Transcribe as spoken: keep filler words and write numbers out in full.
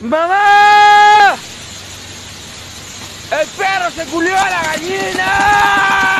¡Mamá! ¡El perro se culió a la gallina!